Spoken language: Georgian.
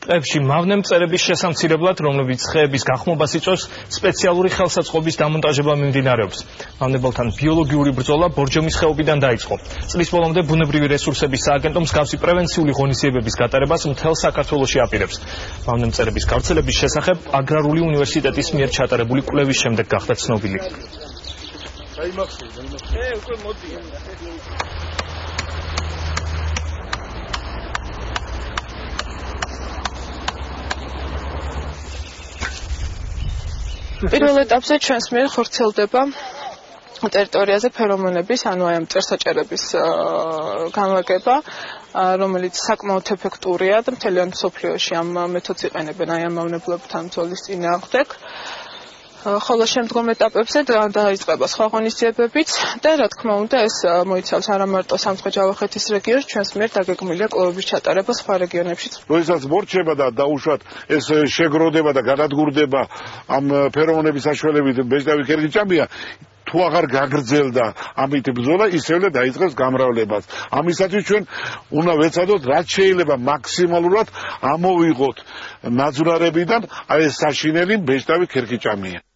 ტყეებში მავნემწერების შესამცირებლად, რომლებიც ხეების გახმობას იწვევს, სპეციალური ხელსაწყობის დამონტაჟება მიმდინარეობს. მავნებელთან ბიოლოგიური ბრძოლა ბორჯომის ხეობიდან დაიწყო. წლის ბოლომდე ბუნებრივი რესურსების სააგენტო მსგავსი პრევენციული ღონისძიებების გატარებას მთელ საქართველოში აპირებს. მავნემწერების გავრცელების შესახებ აგრარული უნივერსიტეტის მიერ ჩატარებული კვლევის შემდეგ გახდა ცნობილი. პირველ ეტაპზე ჩვენს მიერ ხორციელდება ტერიტორიაზე ფერომონების, ანუ აი ამ მწერსაჭერების განლაგება, რომელიც საკმაოდ ეფექტურია და მთლიან მსოფლიოში ამ მეთოდს იყენებენ აი ამ მავნებლებთან ბრძოლის წინააღმდეგ. ხოლო შემდგომ ეტაპებზე დაიწყება სხვა ღონისძიებებიც და რა თქმა უნდა ეს მოიცავს არა მარტო სამცხე-ჯავახეთის რეგიონს, ჩვენს მიერ დაგეგმილია კვლევების ჩატარება სხვა რეგიონებშიც. როდესაც მორჩება და დაუშვათ ეს შეგროვდება და განადგურდება ამ ფერომონების საშუალებით ბეჭდავი ქერქიჭამია, თუ აღარ გაგრძელდა ამით ბრძოლა, ისევე დაიწყებს გამრავლებას. ამისათვის ჩვენ უნდა ვეცადოთ რაც შეიძლება მაქსიმალურად ამოვიღოთ ნაძვნარებიდან აი ეს საშინელი ბეჭდავი ქერქიჭამია.